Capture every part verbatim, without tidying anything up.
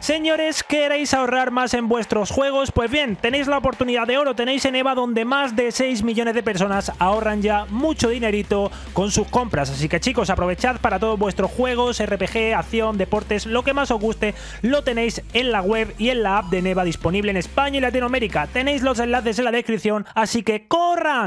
Señores, ¿queréis ahorrar más en vuestros juegos? Pues bien, tenéis la oportunidad de oro, tenéis en EVA donde más de seis millones de personas ahorran ya mucho dinerito con sus compras. Así que chicos, aprovechad para todos vuestros juegos, R P G, acción, deportes, lo que más os guste, lo tenéis en la web y en la app de Neva disponible en España y Latinoamérica. Tenéis los enlaces en la descripción, así que ¡corran!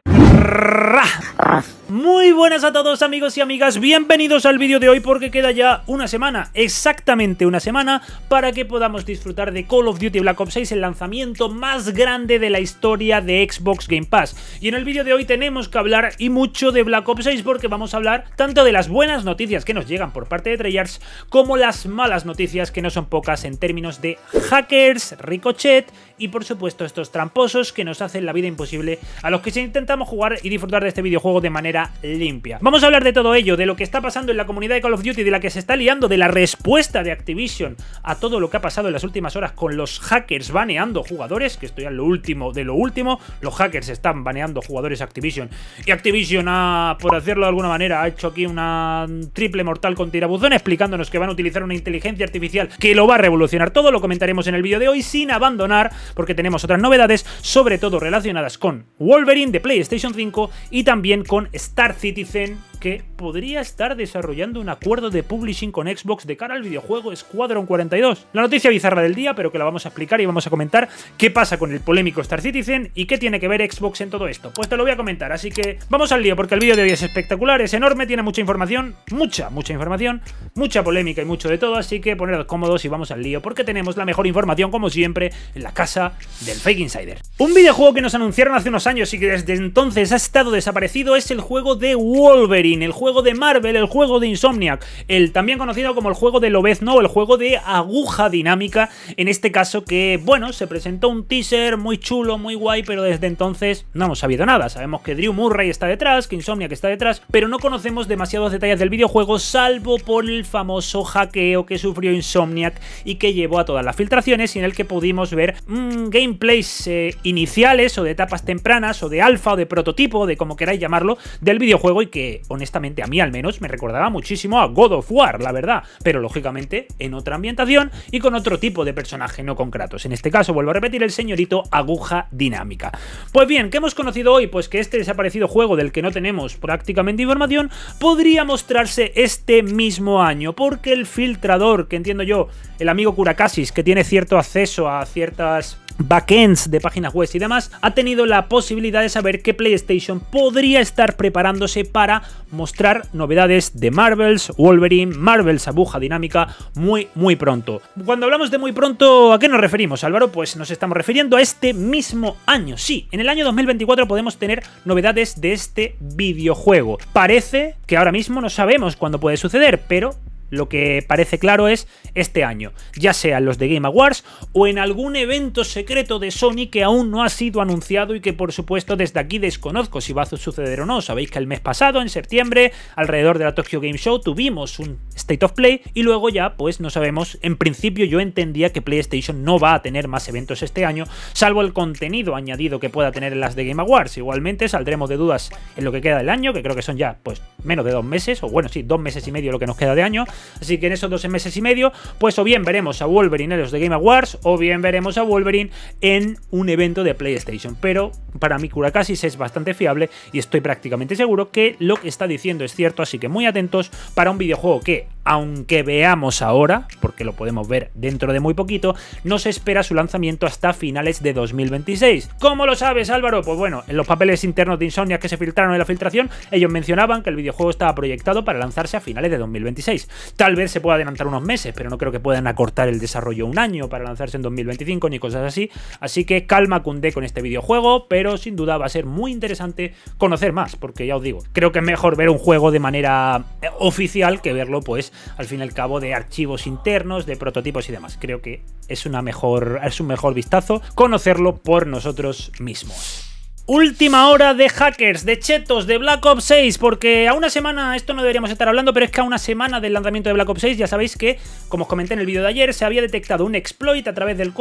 Muy buenas a todos amigos y amigas, bienvenidos al vídeo de hoy porque queda ya una semana, exactamente una semana, para que podamos disfrutar de Call of Duty Black Ops seis, el lanzamiento más grande de la historia de Xbox Game Pass. Y en el vídeo de hoy tenemos que hablar y mucho de Black Ops seis porque vamos a hablar tanto de las buenas noticias que nos llegan por parte de Treyarch como las malas noticias, que no son pocas, en términos de hackers, ricochet y por supuesto estos tramposos que nos hacen la vida imposible a los que se intentamos jugar y disfrutar de este videojuego de manera limpia. Vamos a hablar de todo ello, de lo que está pasando en la comunidad de Call of Duty, de la que se está liando, de la respuesta de Activision a todo lo que ha pasado en las últimas horas con los hackers baneando jugadores, que esto ya es lo último de lo último. Los hackers están baneando jugadores Activision y Activision ha, por hacerlo de alguna manera, ha hecho aquí una triple mortal con tirabuzón explicándonos que van a utilizar una inteligencia artificial que lo va a revolucionar todo. Lo comentaremos en el vídeo de hoy sin abandonar, porque tenemos otras novedades, sobre todo relacionadas con Wolverine de PlayStation cinco y también con Star Citizen, que podría estar desarrollando un acuerdo de publishing con Xbox de cara al videojuego Squadron cuarenta y dos. La noticia bizarra del día, pero que la vamos a explicar y vamos a comentar qué pasa con el polémico Star Citizen y qué tiene que ver Xbox en todo esto. Pues te lo voy a comentar, así que vamos al lío, porque el vídeo de hoy es espectacular, es enorme, tiene mucha información, mucha, mucha información, mucha polémica y mucho de todo, así que poneros cómodos y vamos al lío, porque tenemos la mejor información, como siempre, en la casa del Fake Insider. Un videojuego que nos anunciaron hace unos años y que desde entonces ha estado desaparecido es el juego de Wolverine, el juego de Marvel, el juego de Insomniac, el también conocido como el juego de Lobezno, el juego de Aguja Dinámica, en este caso, que, bueno, se presentó un teaser muy chulo, muy guay, pero desde entonces no hemos sabido nada. Sabemos que Drew Murray está detrás, que Insomniac está detrás, pero no conocemos demasiados detalles del videojuego, salvo por el famoso hackeo que sufrió Insomniac y que llevó a todas las filtraciones, y en el que pudimos ver mmm, gameplays eh, iniciales o de etapas tempranas o de alfa o de prototipo, de como queráis llamarlo, del videojuego, y que honestamente a mí al menos me recordaba muchísimo a God of War, la verdad, pero lógicamente en otra ambientación y con otro tipo de personaje, no con Kratos. En este caso, vuelvo a repetir, el señorito Aguja Dinámica. Pues bien, ¿qué hemos conocido hoy? Pues que este desaparecido juego, del que no tenemos prácticamente información, podría mostrarse este mismo año, porque el filtrador, que entiendo yo, el amigo Curacasis, que tiene cierto acceso a ciertas backends de páginas web y demás, ha tenido la posibilidad de saber que PlayStation podría estar preparándose para mostrar novedades de Marvel's Wolverine, Marvel's Aguja Dinámica muy muy pronto. Cuando hablamos de muy pronto, ¿a qué nos referimos, Álvaro? Pues nos estamos refiriendo a este mismo año. Sí, en el año dos mil veinticuatro podemos tener novedades de este videojuego. Parece que ahora mismo no sabemos cuándo puede suceder, pero lo que parece claro es este año, ya sea en los de Game Awards o en algún evento secreto de Sony que aún no ha sido anunciado y que por supuesto desde aquí desconozco si va a suceder o no. Sabéis que el mes pasado, en septiembre, alrededor de la Tokyo Game Show, tuvimos un State of Play y luego ya pues no sabemos. En principio yo entendía que PlayStation no va a tener más eventos este año, salvo el contenido añadido que pueda tener en las de Game Awards. Igualmente saldremos de dudas en lo que queda del año, que creo que son ya pues menos de dos meses, o bueno, sí, dos meses y medio lo que nos queda de año. Así que en esos dos meses y medio, pues o bien veremos a Wolverine en los de Game Awards, o bien veremos a Wolverine en un evento de PlayStation. Pero para mí Curacasis es bastante fiable y estoy prácticamente seguro que lo que está diciendo es cierto, así que muy atentos para un videojuego que, aunque veamos ahora, porque lo podemos ver dentro de muy poquito, no se espera su lanzamiento hasta finales de dos mil veintiséis. ¿Cómo lo sabes, Álvaro? Pues bueno, en los papeles internos de Insomniac que se filtraron en la filtración, ellos mencionaban que el videojuego estaba proyectado para lanzarse a finales de dos mil veintiséis. Tal vez se pueda adelantar unos meses, pero no creo que puedan acortar el desarrollo un año para lanzarse en dos mil veinticinco ni cosas así. Así que calma cundé con este videojuego, pero sin duda va a ser muy interesante conocer más, porque ya os digo, creo que es mejor ver un juego de manera oficial que verlo pues al fin y al cabo de archivos internos, de prototipos y demás. Creo que es una mejor, es un mejor vistazo conocerlo por nosotros mismos. Última hora de hackers, de chetos, de Black Ops seis, porque a una semana, esto no deberíamos estar hablando, pero es que a una semana del lanzamiento de Black Ops seis ya sabéis que, como os comenté en el vídeo de ayer, se había detectado un exploit a través del cual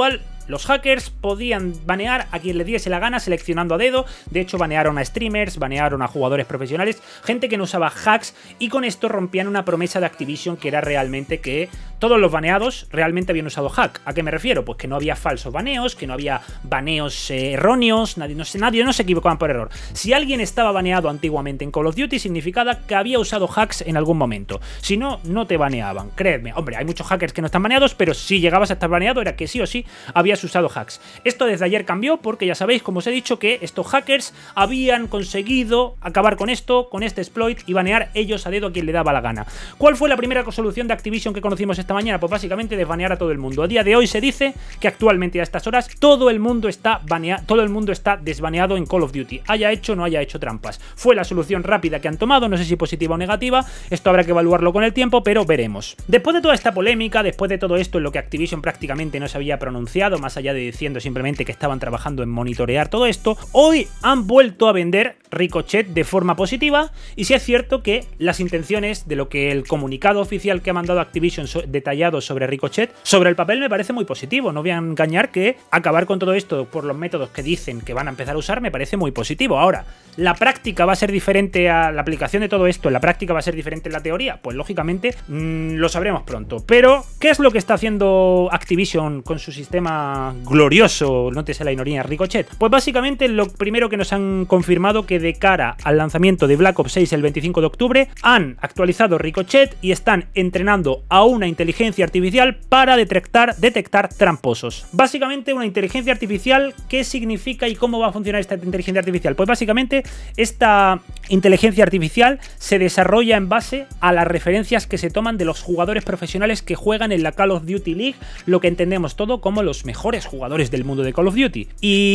los hackers podían banear a quien le diese la gana seleccionando a dedo. De hecho, banearon a streamers, banearon a jugadores profesionales, gente que no usaba hacks, y con esto rompían una promesa de Activision que era realmente que todos los baneados realmente habían usado hack. ¿A qué me refiero? Pues que no había falsos baneos, que no había baneos eh, erróneos, nadie no, nadie no se equivocaban por error. Si alguien estaba baneado antiguamente en Call of Duty, significaba que había usado hacks en algún momento. Si no, no te baneaban, créeme. Hombre, hay muchos hackers que no están baneados, pero si llegabas a estar baneado era que sí o sí habías usado hacks. Esto desde ayer cambió porque ya sabéis, como os he dicho, que estos hackers habían conseguido acabar con esto, con este exploit, y banear ellos a dedo a quien le daba la gana. ¿Cuál fue la primera solución de Activision que conocimos esta mañana? Pues básicamente desbanear a todo el mundo. A día de hoy se dice que actualmente a estas horas todo el mundo está baneado, todo el mundo está desbaneado en Call of Duty, haya hecho o no haya hecho trampas. Fue la solución rápida que han tomado, no sé si positiva o negativa, esto habrá que evaluarlo con el tiempo, pero veremos. Después de toda esta polémica, después de todo esto en lo que Activision prácticamente no se había pronunciado, más allá de diciendo simplemente que estaban trabajando en monitorear todo esto, hoy han vuelto a vender Ricochet de forma positiva, y sí es cierto que las intenciones de lo que el comunicado oficial que ha mandado Activision so detallado sobre Ricochet, sobre el papel me parece muy positivo. No voy a engañar que acabar con todo esto por los métodos que dicen que van a empezar a usar me parece muy positivo. Ahora, ¿la práctica va a ser diferente a la aplicación de todo esto? ¿La práctica va a ser diferente en la teoría? Pues lógicamente mmm, lo sabremos pronto. Pero, ¿qué es lo que está haciendo Activision con su sistema glorioso, nótese la ironía, Ricochet? Pues básicamente lo primero que nos han confirmado que de cara al lanzamiento de Black Ops seis el veinticinco de octubre han actualizado Ricochet y están entrenando a una inteligencia artificial para detectar, detectar tramposos. Básicamente una inteligencia artificial, ¿qué significa y cómo va a funcionar esta inteligencia artificial? Pues básicamente esta inteligencia artificial se desarrolla en base a las referencias que se toman de los jugadores profesionales que juegan en la Call of Duty League, lo que entendemos todo como los mejores jugadores del mundo de Call of Duty.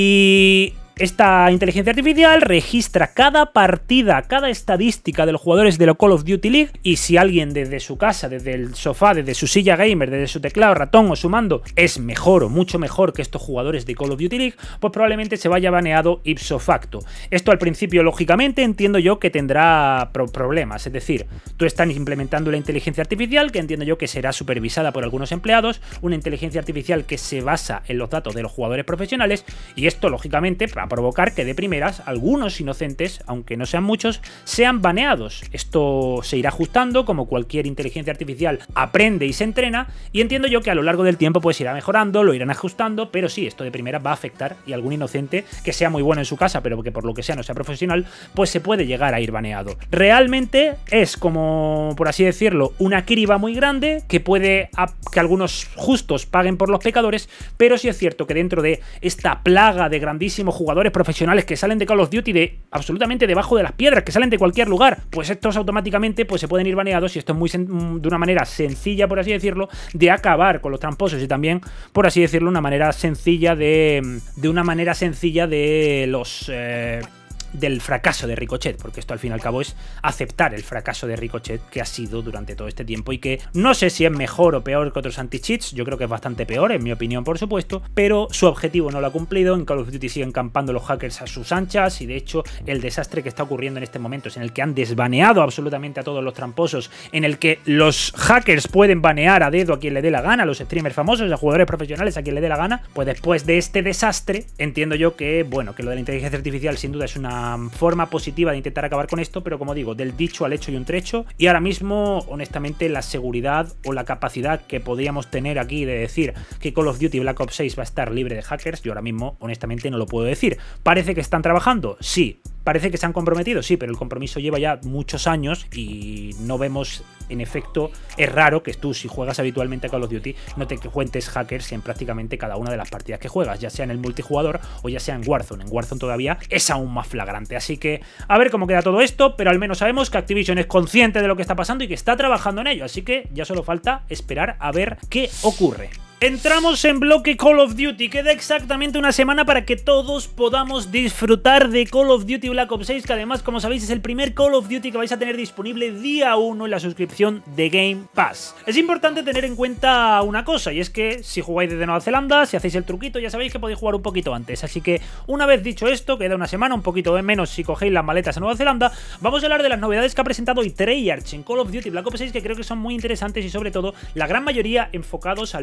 Y esta inteligencia artificial registra cada partida, cada estadística de los jugadores de la Call of Duty League, y si alguien desde su casa, desde el sofá, desde su silla gamer, desde su teclado, ratón o su mando es mejor o mucho mejor que estos jugadores de Call of Duty League, pues probablemente se vaya baneado ipso facto. Esto al principio, lógicamente, entiendo yo que tendrá pro problemas, es decir, tú estás implementando la inteligencia artificial, que entiendo yo que será supervisada por algunos empleados, una inteligencia artificial que se basa en los datos de los jugadores profesionales, y esto, lógicamente, para provocar que de primeras algunos inocentes, aunque no sean muchos, sean baneados. Esto se irá ajustando, como cualquier inteligencia artificial aprende y se entrena, y entiendo yo que a lo largo del tiempo pues irá mejorando, lo irán ajustando, pero sí, esto de primeras va a afectar, y algún inocente que sea muy bueno en su casa, pero que por lo que sea no sea profesional, pues se puede llegar a ir baneado. Realmente es como, por así decirlo, una criba muy grande que puede que algunos justos paguen por los pecadores, pero sí es cierto que dentro de esta plaga de grandísimos jugadores profesionales que salen de Call of Duty de absolutamente debajo de las piedras, que salen de cualquier lugar, pues estos automáticamente pues se pueden ir baneados, y esto es muy de una manera sencilla, por así decirlo, de acabar con los tramposos, y también, por así decirlo, una manera sencilla de de una manera sencilla de los eh, del fracaso de Ricochet, porque esto al fin y al cabo es aceptar el fracaso de Ricochet que ha sido durante todo este tiempo, y que no sé si es mejor o peor que otros anti-cheats, yo creo que es bastante peor, en mi opinión, por supuesto, pero su objetivo no lo ha cumplido. En Call of Duty siguen campando los hackers a sus anchas, y de hecho el desastre que está ocurriendo en este momento es en el que han desbaneado absolutamente a todos los tramposos, en el que los hackers pueden banear a dedo a quien le dé la gana, a los streamers famosos, a jugadores profesionales, a quien le dé la gana. Pues después de este desastre, entiendo yo que, bueno, que lo de la inteligencia artificial sin duda es una forma positiva de intentar acabar con esto, pero como digo, del dicho al hecho y un trecho, y ahora mismo, honestamente, la seguridad o la capacidad que podríamos tener aquí de decir que Call of Duty Black Ops seis va a estar libre de hackers, yo ahora mismo, honestamente, no lo puedo decir. ¿Parece que están trabajando? Sí. ¿Parece que se han comprometido? Sí, pero el compromiso lleva ya muchos años y no vemos, en efecto, es raro que tú, si juegas habitualmente a Call of Duty, no te cuentes hackers en prácticamente cada una de las partidas que juegas, ya sea en el multijugador o ya sea en Warzone. En Warzone todavía es aún más flagrante, así que a ver cómo queda todo esto, pero al menos sabemos que Activision es consciente de lo que está pasando y que está trabajando en ello, así que ya solo falta esperar a ver qué ocurre. Entramos en bloque Call of Duty, queda exactamente una semana para que todos podamos disfrutar de Call of Duty Black Ops seis, que además, como sabéis, es el primer Call of Duty que vais a tener disponible día uno en la suscripción de Game Pass. Es importante tener en cuenta una cosa, y es que si jugáis desde Nueva Zelanda, si hacéis el truquito, ya sabéis que podéis jugar un poquito antes, así que una vez dicho esto, queda una semana, un poquito menos si cogéis las maletas a Nueva Zelanda, vamos a hablar de las novedades que ha presentado hoy Treyarch en Call of Duty Black Ops seis, que creo que son muy interesantes y sobre todo, la gran mayoría enfocados al multijugador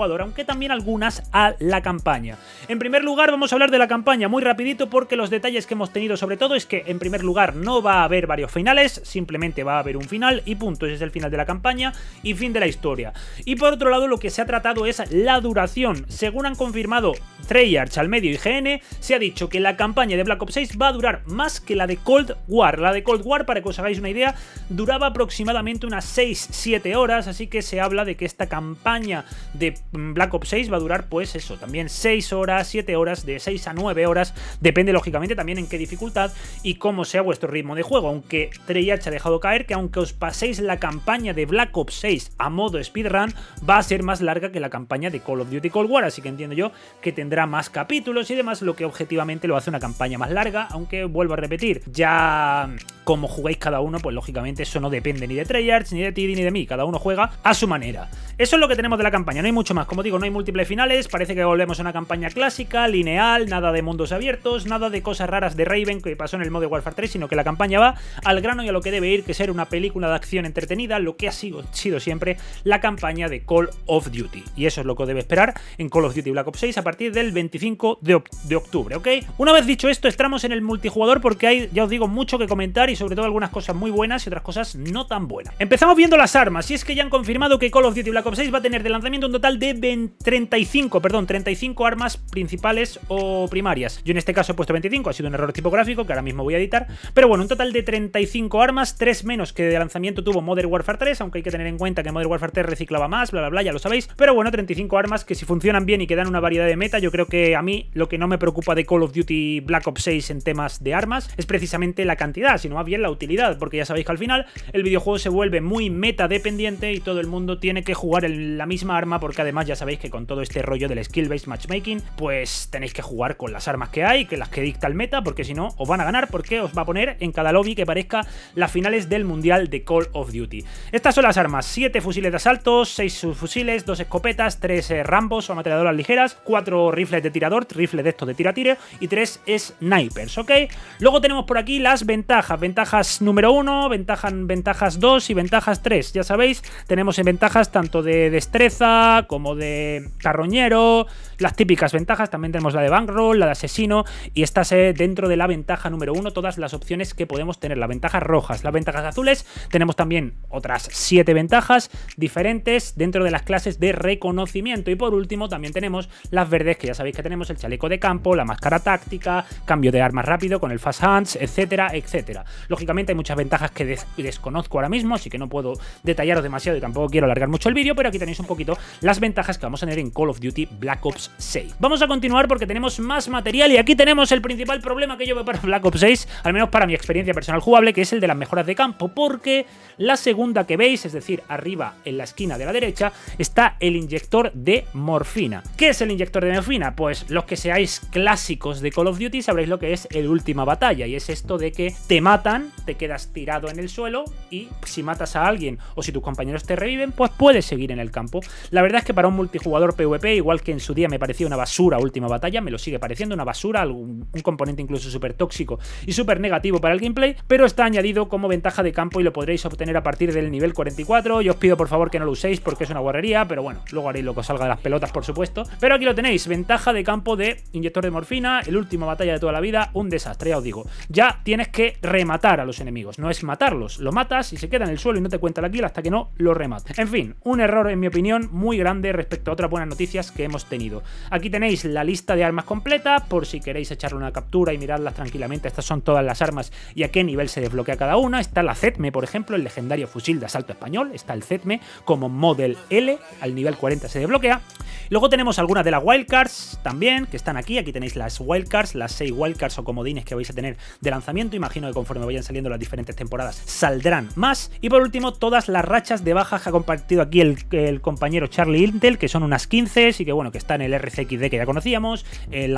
multijugador, aunque también algunas a la campaña. En primer lugar vamos a hablar de la campaña muy rapidito porque los detalles que hemos tenido sobre todo es que en primer lugar no va a haber varios finales, simplemente va a haber un final y punto, ese es el final de la campaña y fin de la historia. Y por otro lado lo que se ha tratado es la duración. Según han confirmado Treyarch al medio I G N, se ha dicho que la campaña de Black Ops seis va a durar más que la de Cold War. La de Cold War, para que os hagáis una idea, duraba aproximadamente unas seis siete horas, así que se habla de que esta campaña de Black Ops seis va a durar pues eso, también seis horas, siete horas, de seis a nueve horas, depende lógicamente también en qué dificultad y cómo sea vuestro ritmo de juego, aunque Treyarch ha dejado caer que aunque os paséis la campaña de Black Ops seis a modo speedrun, va a ser más larga que la campaña de Call of Duty Cold War, así que entiendo yo que tendrá más capítulos y demás, lo que objetivamente lo hace una campaña más larga, aunque vuelvo a repetir, ya como juguéis cada uno, pues lógicamente eso no depende ni de Treyarch, ni de ti, ni de mí, cada uno juega a su manera. Eso es lo que tenemos de la campaña, no hay mucho más, como digo, no hay múltiples finales, parece que volvemos a una campaña clásica, lineal, nada de mundos abiertos, nada de cosas raras de Raven que pasó en el Modern Warfare tres, sino que la campaña va al grano y a lo que debe ir, que ser una película de acción entretenida, lo que ha sido, sido siempre la campaña de Call of Duty. Y eso es lo que debe esperar en Call of Duty Black Ops seis a partir del veinticinco de octubre, ¿ok? Una vez dicho esto, entramos en el multijugador porque hay, ya os digo, mucho que comentar y sobre todo algunas cosas muy buenas y otras cosas no tan buenas. Empezamos viendo las armas, y es que ya han confirmado que Call of Duty Black Ops seis va a tener de lanzamiento un total de treinta y cinco, perdón, treinta y cinco armas principales o primarias. Yo en este caso he puesto veinticinco, ha sido un error tipográfico que ahora mismo voy a editar, pero bueno, un total de treinta y cinco armas, tres menos que de lanzamiento tuvo Modern Warfare tres, aunque hay que tener en cuenta que Modern Warfare tres reciclaba más, bla bla bla, ya lo sabéis, pero bueno, treinta y cinco armas que si funcionan bien y que dan una variedad de meta, yo creo que a mí lo que no me preocupa de Call of Duty Black Ops seis en temas de armas es precisamente la cantidad, sino más bien la utilidad, porque ya sabéis que al final el videojuego se vuelve muy meta dependiente y todo el mundo tiene que jugar en la misma arma, porque además ya sabéis que con todo este rollo del skill-based matchmaking, pues tenéis que jugar con las armas que hay, que las que dicta el meta, porque si no os van a ganar, porque os va a poner en cada lobby que parezca las finales del mundial de Call of Duty. Estas son las armas: siete fusiles de asalto, seis subfusiles, dos escopetas, tres eh, rambos o ametralladoras ligeras, cuatro rifles de tirador, rifles de estos de tira-tire y tres snipers, ¿ok? Luego tenemos por aquí las ventajas, ventajas número uno, ventajas, ventajas dos y ventajas tres, ya sabéis, tenemos en ventajas tanto de destreza como de carroñero, las típicas ventajas, también tenemos la de bankroll, la de asesino y estas eh, dentro de la ventaja número uno, todas las opciones que podemos tener, las ventajas rojas, las ventajas azules, tenemos también otras siete ventajas diferentes dentro de las clases de reconocimiento y por último también tenemos las verdes, que ya sabéis que tenemos el chaleco de campo, la máscara táctica, cambio de armas rápido con el fast hands, etcétera, etcétera. Lógicamente hay muchas ventajas que des desconozco ahora mismo, así que no puedo detallaros demasiado y tampoco quiero alargar mucho el vídeo, pero aquí tenéis un poquito las ventajas que vamos a tener en Call of Duty Black Ops seis. Vamos a continuar porque tenemos más material y aquí tenemos el principal problema que yo veo para Black Ops seis, al menos para mi experiencia personal jugable, que es el de las mejoras de campo, porque la segunda que veis, es decir, arriba en la esquina de la derecha, está el inyector de morfina. ¿Qué es el inyector de morfina? Pues los que seáis clásicos de Call of Duty sabréis lo que es el última batalla, y es esto de que te matan, te quedas tirado en el suelo y si matas a alguien o si tus compañeros te reviven, pues puedes seguir en el campo. La verdad es que para un multijugador PvP, igual que en su día me parecía una basura última batalla, me lo sigue pareciendo una basura, un, un componente incluso súper tóxico y súper negativo para el gameplay, pero está añadido como ventaja de campo y lo podréis obtener a partir del nivel cuarenta y cuatro. Yo os pido por favor que no lo uséis porque es una guarrería, pero bueno, luego haréis lo que os salga de las pelotas, por supuesto. Pero aquí lo tenéis, ventaja de campo de inyector de morfina, el última batalla de toda la vida, un desastre, ya os digo. Ya tienes que rematar a los enemigos, no es matarlos, lo matas y se queda en el suelo y no te cuenta la kill hasta que no lo remates. En fin, un error en mi opinión muy grande respecto a otras buenas noticias que hemos tenido. Aquí tenéis la lista de armas completa, por si queréis echarle una captura y mirarlas tranquilamente. Estas son todas las armas y a qué nivel se desbloquea cada una. Está la Z M E, por ejemplo, el legendario fusil de asalto español, está el Z M E como Model L, al nivel cuarenta se desbloquea. Luego tenemos algunas de las wildcards también, que están aquí. Aquí tenéis las wildcards, las seis wildcards o comodines que vais a tener de lanzamiento. Imagino que conforme vayan saliendo las diferentes temporadas saldrán más. Y por último, todas las rachas de bajas que ha compartido aquí el, el compañero Charlie Intel, que son unas quince, y que bueno, que está en el R C X D que ya conocíamos, el,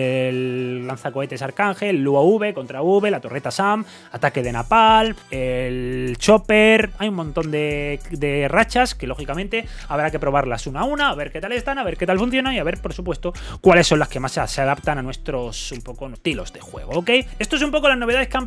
el lanzacohetes Arcángel, el U A V contra V, la torreta SAM, ataque de Napalm, el Chopper. Hay un montón de, de rachas que lógicamente habrá que probarlas una a una, a ver qué tal están, a ver qué tal funcionan y a ver, por supuesto, cuáles son las que más se adaptan a nuestros un poco estilos de juego, ¿ok? Esto es un poco las novedades que han presentado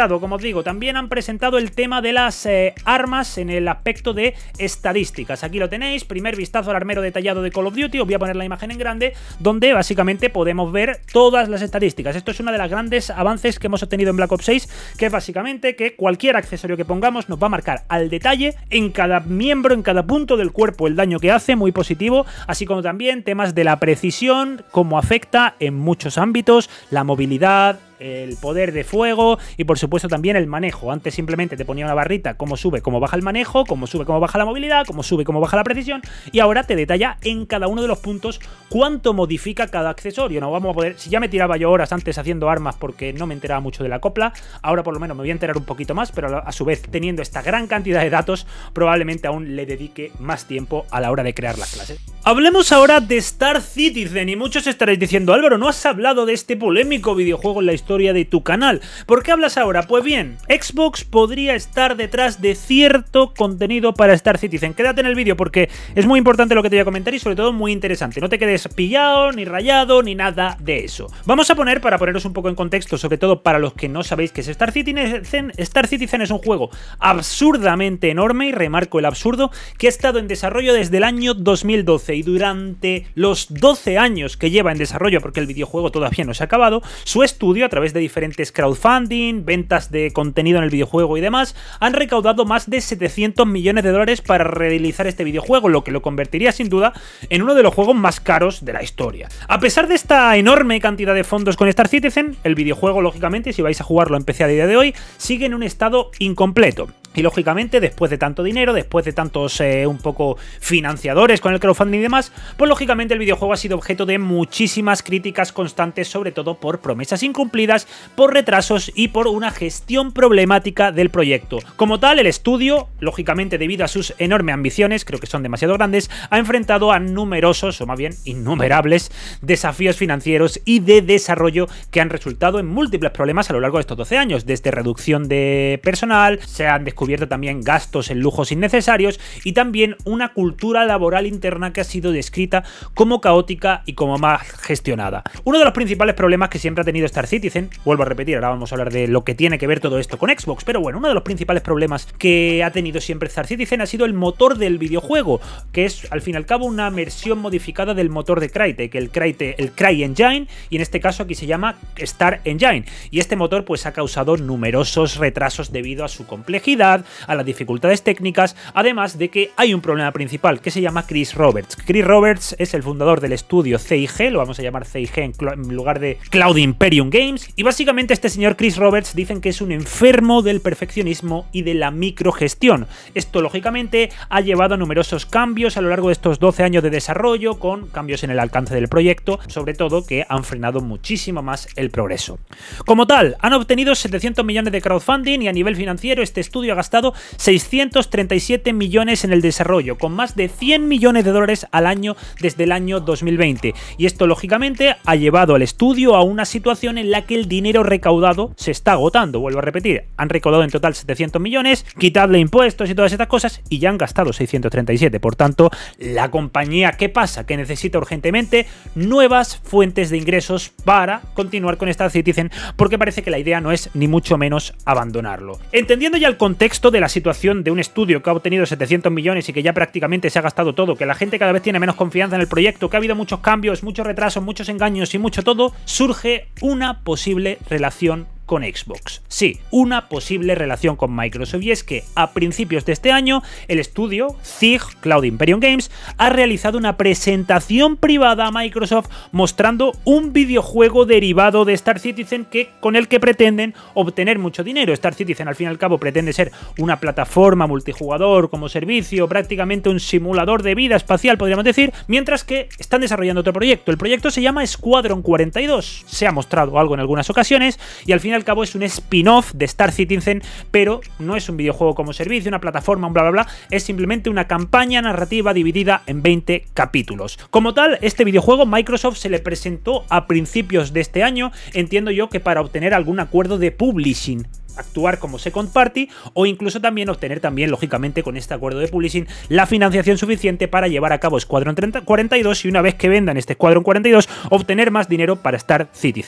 presentado, como os digo, también han presentado el tema de las eh, armas en el aspecto de estadísticas. Aquí lo tenéis, primer vistazo al armero detallado de Call of Duty. Os voy a poner la imagen en grande, donde básicamente podemos ver todas las estadísticas. Esto es una de las grandes avances que hemos obtenido en Black Ops seis, que es básicamente que cualquier accesorio que pongamos nos va a marcar al detalle en cada miembro, en cada punto del cuerpo, el daño que hace, muy positivo, así como también temas de la precisión, cómo afecta en muchos ámbitos, la movilidad, el poder de fuego y por supuesto también el manejo. Antes simplemente te ponía una barrita cómo sube, cómo baja el manejo, cómo sube, cómo baja la movilidad, cómo sube, cómo baja la precisión, y ahora te detalla en cada uno de los puntos cuánto modifica cada accesorio. No vamos a poder, si ya me tiraba yo horas antes haciendo armas porque no me enteraba mucho de la copla, ahora por lo menos me voy a enterar un poquito más, pero a su vez teniendo esta gran cantidad de datos probablemente aún le dedique más tiempo a la hora de crear las clases. Hablemos ahora de Star Citizen, y muchos estaréis diciendo: Álvaro, no has hablado de este polémico videojuego en la historia de tu canal. ¿Por qué hablas ahora? Pues bien, Xbox podría estar detrás de cierto contenido para Star Citizen. Quédate en el vídeo porque es muy importante lo que te voy a comentar y sobre todo muy interesante. No te quedes pillado, ni rayado, ni nada de eso. Vamos a poner, para poneros un poco en contexto, sobre todo para los que no sabéis qué es Star Citizen. Star Citizen es un juego absurdamente enorme, y remarco el absurdo, que ha estado en desarrollo desde el año dos mil doce, y durante los doce años que lleva en desarrollo, porque el videojuego todavía no se ha acabado, su estudio, a través de diferentes crowdfunding, ventas de contenido en el videojuego y demás, han recaudado más de setecientos millones de dólares para realizar este videojuego, lo que lo convertiría sin duda en uno de los juegos más caros de la historia. A pesar de esta enorme cantidad de fondos con Star Citizen, el videojuego, lógicamente, si vais a jugarlo en P C a día de hoy, sigue en un estado incompleto. Y lógicamente, después de tanto dinero, después de tantos eh, un poco financiadores con el crowdfunding y demás, pues lógicamente el videojuego ha sido objeto de muchísimas críticas constantes, sobre todo por promesas incumplidas, por retrasos y por una gestión problemática del proyecto. Como tal, el estudio, lógicamente debido a sus enormes ambiciones, creo que son demasiado grandes, ha enfrentado a numerosos, o más bien innumerables, desafíos financieros y de desarrollo que han resultado en múltiples problemas a lo largo de estos doce años, desde reducción de personal, se han descubierto descubierto también gastos en lujos innecesarios y también una cultura laboral interna que ha sido descrita como caótica y como mal gestionada. Uno de los principales problemas que siempre ha tenido Star Citizen, vuelvo a repetir, ahora vamos a hablar de lo que tiene que ver todo esto con Xbox, pero bueno, uno de los principales problemas que ha tenido siempre Star Citizen ha sido el motor del videojuego, que es al fin y al cabo una versión modificada del motor de Crytek, el, Crytek, el CryEngine, y en este caso aquí se llama Star Engine, y este motor pues ha causado numerosos retrasos debido a su complejidad, a las dificultades técnicas, además de que hay un problema principal que se llama Chris Roberts. Chris Roberts es el fundador del estudio C I G, lo vamos a llamar C I G en lugar de Cloud Imperium Games, y básicamente este señor Chris Roberts dicen que es un enfermo del perfeccionismo y de la microgestión. Esto lógicamente ha llevado a numerosos cambios a lo largo de estos doce años de desarrollo, con cambios en el alcance del proyecto, sobre todo que han frenado muchísimo más el progreso. Como tal, han obtenido setecientos millones de crowdfunding y a nivel financiero este estudio ha gastado seiscientos treinta y siete millones en el desarrollo, con más de cien millones de dólares al año desde el año dos mil veinte, y esto lógicamente ha llevado al estudio a una situación en la que el dinero recaudado se está agotando. Vuelvo a repetir, han recaudado en total setecientos millones, quitadle impuestos y todas estas cosas y ya han gastado seiscientos treinta y siete, por tanto la compañía, ¿qué pasa? Que necesita urgentemente nuevas fuentes de ingresos para continuar con Star Citizen, porque parece que la idea no es ni mucho menos abandonarlo. Entendiendo ya el contexto de la situación de un estudio que ha obtenido setecientos millones y que ya prácticamente se ha gastado todo, que la gente cada vez tiene menos confianza en el proyecto, que ha habido muchos cambios, muchos retrasos, muchos engaños y mucho todo, surge una posible relación con Xbox. Sí, una posible relación con Microsoft, y es que a principios de este año el estudio C I G, Cloud Imperium Games, ha realizado una presentación privada a Microsoft mostrando un videojuego derivado de Star Citizen que, con el que pretenden obtener mucho dinero. Star Citizen al fin y al cabo pretende ser una plataforma multijugador como servicio, prácticamente un simulador de vida espacial podríamos decir, mientras que están desarrollando otro proyecto. El proyecto se llama Squadron cuarenta y dos, se ha mostrado algo en algunas ocasiones y al fin y al cabo es un spin-off de Star Citizen, pero no es un videojuego como servicio, una plataforma, un bla bla bla, es simplemente una campaña narrativa dividida en veinte capítulos. Como tal, este videojuego Microsoft se le presentó a principios de este año, entiendo yo que para obtener algún acuerdo de publishing, actuar como second party, o incluso también obtener también, lógicamente, con este acuerdo de publishing, la financiación suficiente para llevar a cabo Squadron cuarenta y dos y una vez que vendan este Squadron cuarenta y dos, obtener más dinero para Star Citizen.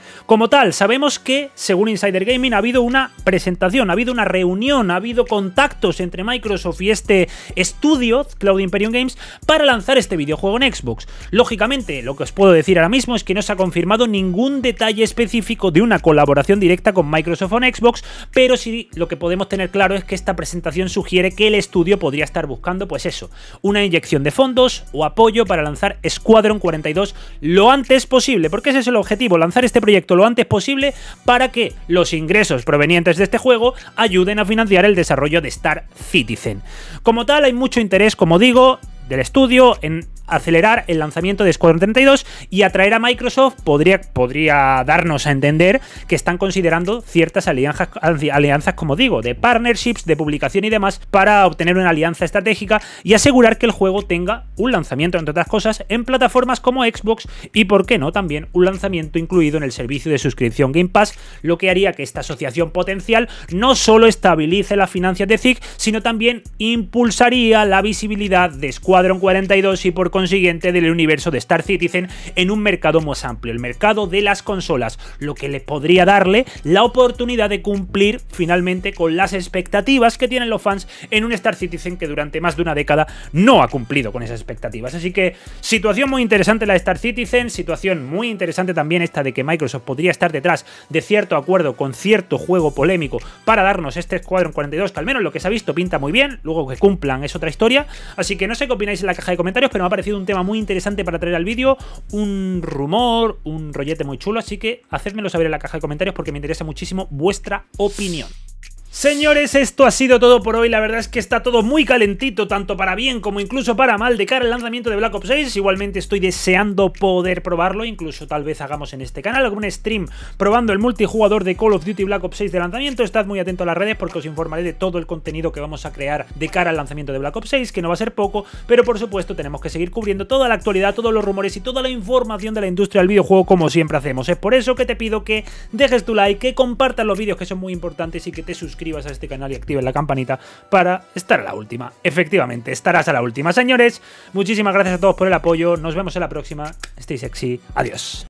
Como tal, sabemos que, según Insider Gaming, ha habido una presentación, ha habido una reunión, ha habido contactos entre Microsoft y este estudio, Cloud Imperium Games, para lanzar este videojuego en Xbox. Lógicamente, lo que os puedo decir ahora mismo es que no se ha confirmado ningún detalle específico de una colaboración directa con Microsoft en Xbox, pero sí lo que podemos tener claro es que esta presentación sugiere que el estudio podría estar buscando, pues eso, una inyección de fondos o apoyo para lanzar Squadron cuarenta y dos lo antes posible, porque ese es el objetivo, lanzar este proyecto lo antes posible para que los ingresos provenientes de este juego ayuden a financiar el desarrollo de Star Citizen. Como tal, hay mucho interés, como digo, del estudio en acelerar el lanzamiento de Squadron treinta y dos y atraer a Microsoft podría, podría darnos a entender que están considerando ciertas alianzas, alianzas, como digo, de partnerships, de publicación y demás, para obtener una alianza estratégica y asegurar que el juego tenga un lanzamiento, entre otras cosas, en plataformas como Xbox y, por qué no, también un lanzamiento incluido en el servicio de suscripción Game Pass, lo que haría que esta asociación potencial no solo estabilice las finanzas de Z I C, sino también impulsaría la visibilidad de Squadron cuarenta y dos y, por consiguiente, del universo de Star Citizen en un mercado más amplio, el mercado de las consolas, lo que le podría darle la oportunidad de cumplir finalmente con las expectativas que tienen los fans en un Star Citizen que durante más de una década no ha cumplido con esas expectativas. Así que situación muy interesante la de Star Citizen, situación muy interesante también esta de que Microsoft podría estar detrás de cierto acuerdo con cierto juego polémico para darnos este Squadron cuarenta y dos, que al menos lo que se ha visto pinta muy bien, luego que cumplan es otra historia. Así que no sé qué opináis en la caja de comentarios, pero me ha parecido un tema muy interesante para traer al vídeo, un rumor, un rollete muy chulo, así que hacedmelo saber en la caja de comentarios porque me interesa muchísimo vuestra opinión. Señores, esto ha sido todo por hoy. La verdad es que está todo muy calentito, tanto para bien como incluso para mal, de cara al lanzamiento de Black Ops seis. Igualmente estoy deseando poder probarlo, incluso tal vez hagamos en este canal algún stream probando el multijugador de Call of Duty Black Ops seis de lanzamiento. Estad muy atentos a las redes porque os informaré de todo el contenido que vamos a crear de cara al lanzamiento de Black Ops seis, que no va a ser poco, pero por supuesto tenemos que seguir cubriendo toda la actualidad, todos los rumores y toda la información de la industria del videojuego, como siempre hacemos. Es por eso que te pido que dejes tu like, que compartas los vídeos, que son muy importantes, y que te suscribas a este canal y actives la campanita para estar a la última. Efectivamente, estarás a la última. Señores, muchísimas gracias a todos por el apoyo. Nos vemos en la próxima. Stay sexy. Adiós.